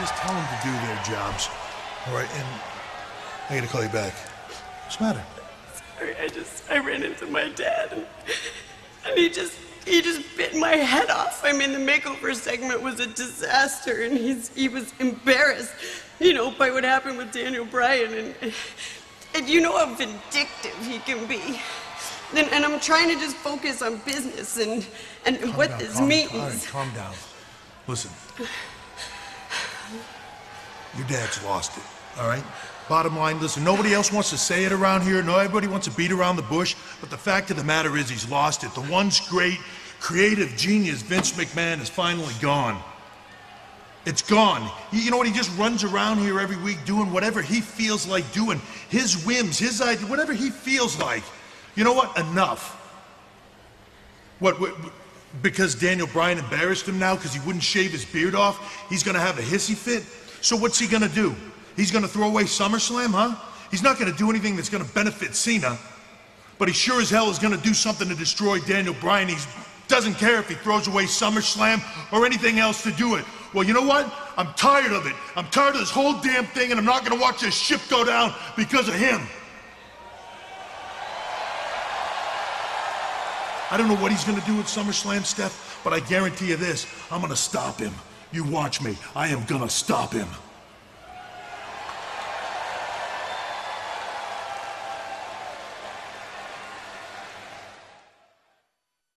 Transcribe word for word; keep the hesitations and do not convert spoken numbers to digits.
just tell them to do their jobs. All right, and I gotta call you back. What's the matter? Sorry, I just, I ran into my dad, and, and he just, he just bit my head off. I mean, the makeover segment was a disaster, and he's, he was embarrassed, you know, by what happened with Daniel Bryan, and, and you know how vindictive he can be. And, and I'm trying to just focus on business and, and Calm what down, this calm, means. All right, calm down. Listen. Your dad's lost it, all right? Bottom line, listen, nobody else wants to say it around here. No, everybody wants to beat around the bush. But the fact of the matter is he's lost it. The once great, creative genius, Vince McMahon, is finally gone. It's gone. You, you know what? He just runs around here every week doing whatever he feels like doing. His whims, his ideas, whatever he feels like. You know what? Enough. What, what because Daniel Bryan embarrassed him now because he wouldn't shave his beard off, he's gonna have a hissy fit? So what's he gonna do? He's gonna throw away SummerSlam, huh? He's not gonna do anything that's gonna benefit Cena. But he sure as hell is gonna do something to destroy Daniel Bryan. He doesn't care if he throws away SummerSlam or anything else to do it. Well, you know what? I'm tired of it. I'm tired of this whole damn thing, and I'm not gonna watch this ship go down because of him. I don't know what he's gonna do at SummerSlam, Steph, but I guarantee you this, I'm gonna stop him. You watch me. I am gonna stop him.